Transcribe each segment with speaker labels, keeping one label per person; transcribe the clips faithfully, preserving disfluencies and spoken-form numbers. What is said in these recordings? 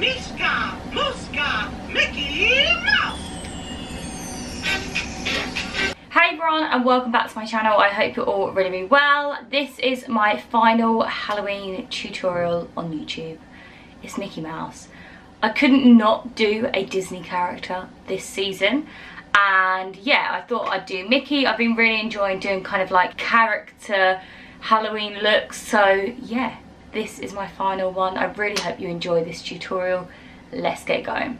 Speaker 1: Mishka, Muska, Mickey Mouse.
Speaker 2: Hey everyone, and welcome back to my channel. I hope you're all really, really well. This is my final Halloween tutorial on YouTube. It's Mickey Mouse. I couldn't not do a Disney character this season, and yeah, I thought I'd do Mickey. I've been really enjoying doing kind of like character Halloween looks, so yeah, this is my final one. I really hope you enjoy this tutorial. Let's get going.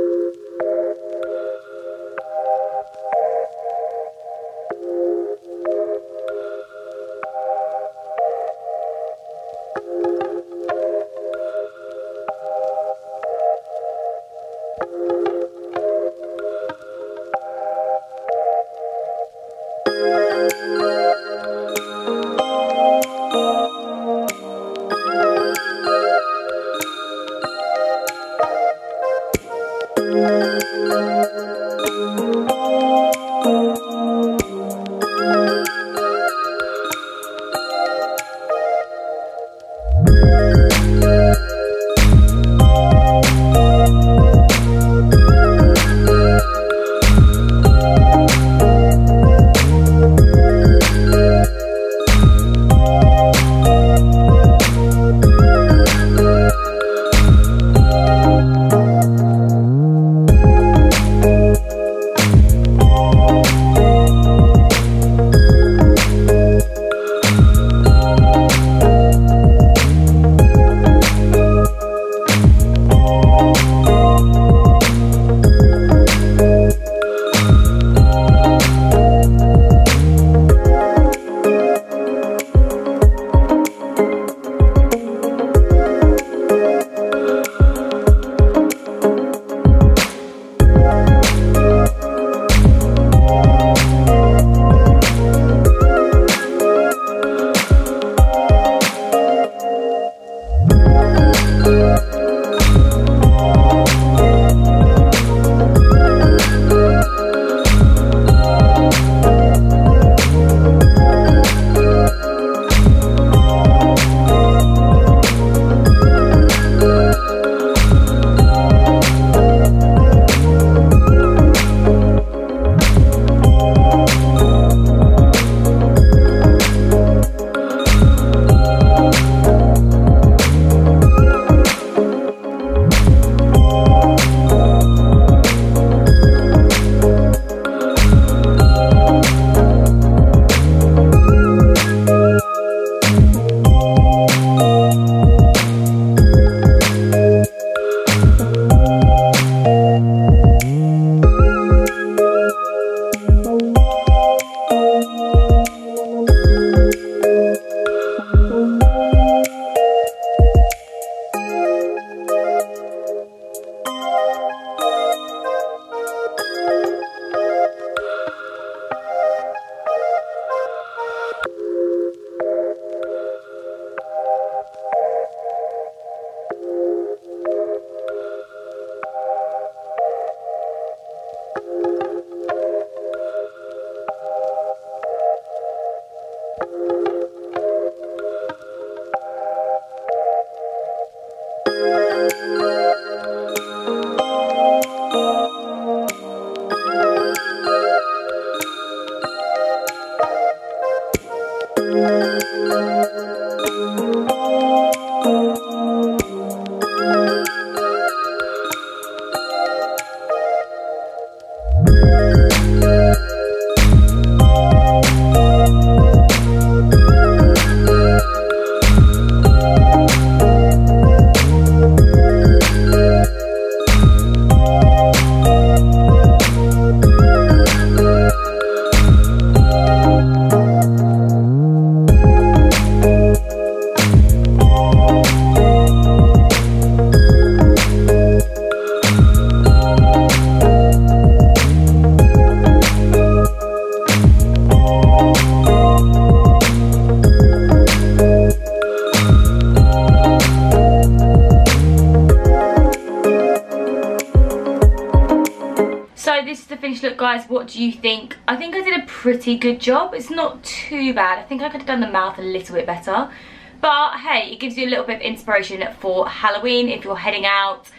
Speaker 2: This is the finished look, guys. What do you think? I think I did a pretty good job. It's not too bad. I think I could have done the mouth a little bit better, but hey, it gives you a little bit of inspiration for Halloween if you're heading out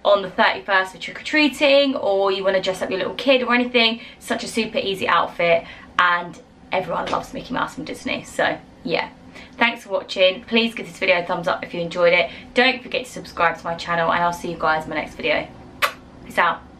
Speaker 2: on the thirty-first for trick-or-treating, or you want to dress up your little kid or anything. Such a super easy outfit, and everyone loves Mickey Mouse from Disney. So yeah, thanks for watching. Please give this video a thumbs up if you enjoyed it. Don't forget to subscribe to my channel, and I'll see you guys in my next video. Peace out.